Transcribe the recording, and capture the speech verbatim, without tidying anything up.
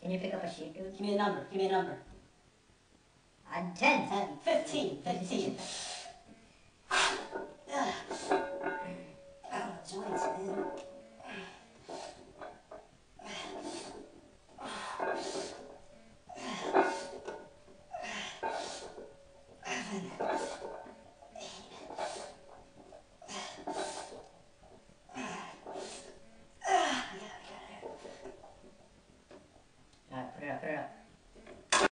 Can you pick up a sheet? Give me a number. Give me a number. Uh, ten. Ten. Fifteen. Fifteen.